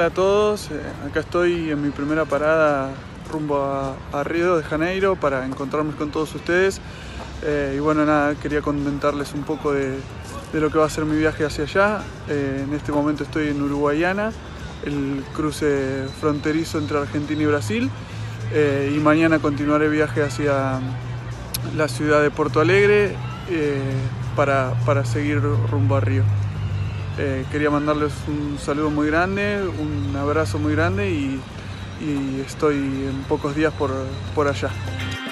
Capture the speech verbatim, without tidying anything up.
a todos, eh, acá estoy en mi primera parada rumbo a, a Río de Janeiro para encontrarme con todos ustedes eh, y bueno, nada, quería comentarles un poco de, de lo que va a ser mi viaje hacia allá. Eh, en este momento estoy en Uruguaiana, el cruce fronterizo entre Argentina y Brasil, eh, y mañana continuaré viaje hacia la ciudad de Porto Alegre eh, para, para seguir rumbo a Río. Eh, quería mandarles un saludo muy grande, un abrazo muy grande y, y estoy en pocos días por, por allá.